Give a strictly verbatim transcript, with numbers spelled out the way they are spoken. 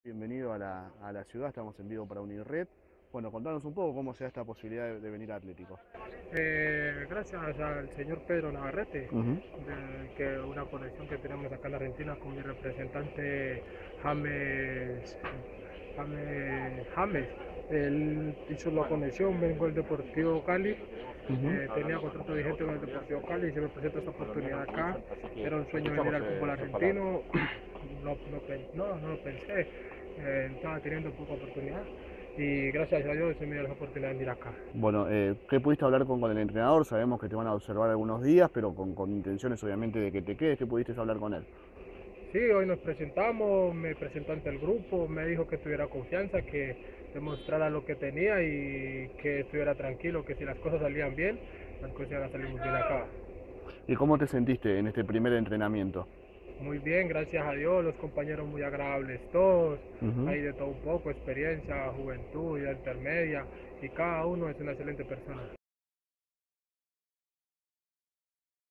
Bienvenido a la, a la ciudad, estamos en vivo para Unirred. Bueno, contanos un poco cómo se da esta posibilidad de, de venir a Atlético. Eh, gracias al señor Pedro Navarrete, Ujú. de que una conexión que tenemos acá en Argentina con mi representante James, James, James. Él hizo la conexión, vengo del Deportivo Cali, Ujú. eh, tenía contrato vigente con el Deportivo Cali y se me presenta esta oportunidad acá. Era un sueño venir al fútbol argentino, no, no, no, no lo pensé, eh, estaba teniendo poca oportunidad y gracias a Dios se me dio la oportunidad de venir acá. Bueno, eh, ¿qué pudiste hablar con, con el entrenador? Sabemos que te van a observar algunos días, pero con, con intenciones obviamente de que te quedes. ¿Qué pudiste hablar con él? Sí, hoy nos presentamos, me presentó ante el grupo, me dijo que tuviera confianza, que demostrara lo que tenía y que estuviera tranquilo, que si las cosas salían bien, las cosas iban a salir muy bien acá. ¿Y cómo te sentiste en este primer entrenamiento? Muy bien, gracias a Dios, los compañeros muy agradables todos, Ujú. hay de todo un poco, experiencia, juventud, edad intermedia, y cada uno es una excelente persona.